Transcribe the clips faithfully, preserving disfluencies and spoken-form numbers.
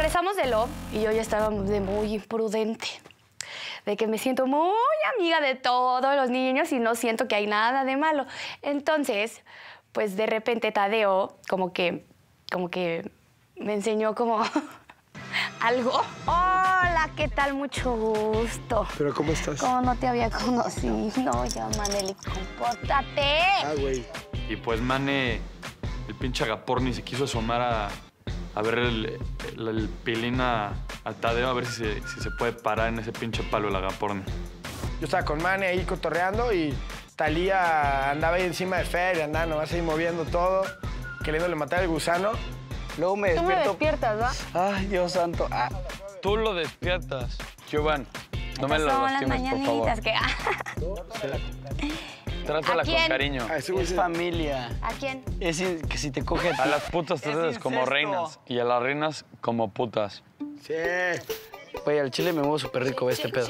regresamos de Lo y yo ya estaba de muy imprudente. De que me siento muy amiga de todos los niños y no siento que hay nada de malo. Entonces, pues de repente Tadeo como que, como que me enseñó como algo. Hola, ¿qué tal? Mucho gusto. ¿Pero cómo estás? Como no te había conocido. No, ya, Maneli, compórtate. Ah, güey. Y pues, Mane, el pinche Agaporni se quiso asomar a, a ver el, el, el pilín a, a Tadeo, a ver si se, si se puede parar en ese pinche palo el Agaporni. Yo estaba con Mane ahí cotorreando y Talía andaba ahí encima de Fer y andaba nomás ahí moviendo todo, queriéndole matar el gusano. Luego me Tú me despierto. despiertas, ¿va? Ay, Dios santo. Ah. Tú lo despiertas. Giovanni, no me lo Son las lastimes, por favor. mañanitas que... Trátala ¿A con quién? cariño. Ah, ese güey Es sí. familia. ¿A quién? Es in- que si te coge a ti. A las putas Es tratas como incesto. reinas y a las reinas como putas. Sí. Güey, al chile me muevo súper rico este pedo.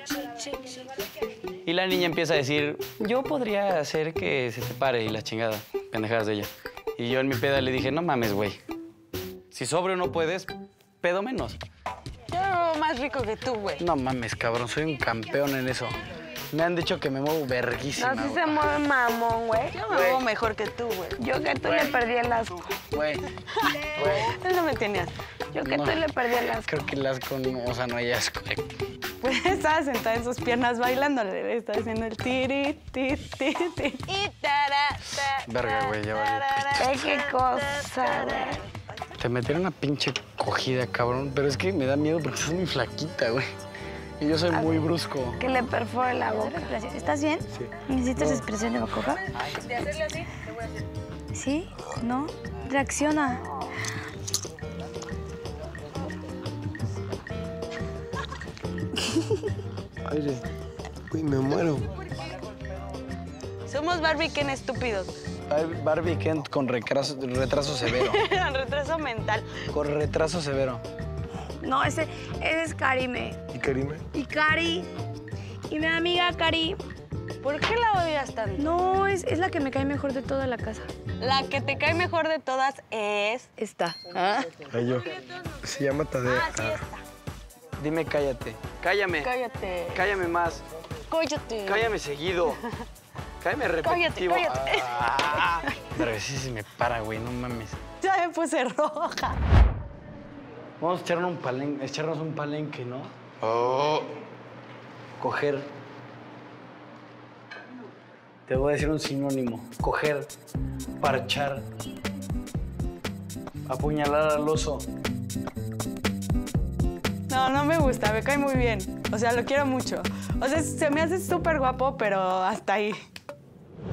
Y la niña empieza a decir, yo podría hacer que se te pare y la chingada, pendejadas de ella. Y yo en mi peda le dije, no mames, güey. Si sobrio no puedes, pedo menos. Yo me muevo más rico que tú, güey. No mames, cabrón, soy un campeón en eso. Me han dicho que me muevo verguísima. No, sí güey. se mueve mamón, güey. Yo me muevo mejor que tú, güey. Yo que tú le perdí el asco. Güey, güey. Eso me tenías. Yo que No. tú le perdí el asco. Creo que el asco, no, o sea, no hay asco. Pues estaba sentada en sus piernas bailándole. Le estaba haciendo el tiri, tiri, tiri, tiri. Y tara, ta, Verga, güey, ya valió Ay, qué cosa, güey. Te metieron una pinche cogida, cabrón. Pero es que me da miedo porque estás muy flaquita, güey. Y yo soy muy brusco. Que le perfore la boca. ¿Estás bien? Sí. ¿Necesitas expresión de boca? De hacerle así, te voy a hacer. ¿Sí? ¿No? Reacciona. Aire. Uy, me muero. Somos Barbie Ken estúpidos. Bar- Barbie Kent con retraso, retraso severo. Retraso mental. Con retraso severo. No, ese, ese es Karime. ¿Y Karime? Y Cari. Y mi amiga Cari. ¿Por qué la odias tanto? No, es, es la que me cae mejor de toda la casa. La que te cae mejor de todas es... Esta. Ay, yo. Se llama Tadeo. Ah, sí, esta. Dime cállate. Cállame. Cállate. Cállame más. Cállate. Cállame seguido. Cállame repetitivo. cállate. Ah, pero sí se me para, güey, no mames. Ya me puse roja. Vamos a echarnos un palenque, echarnos un palenque, ¿no? Oh. Coger. Te voy a decir un sinónimo. Coger, parchar, apuñalar al oso. No, no me gusta, me cae muy bien. O sea, lo quiero mucho. O sea, se me hace súper guapo, pero hasta ahí.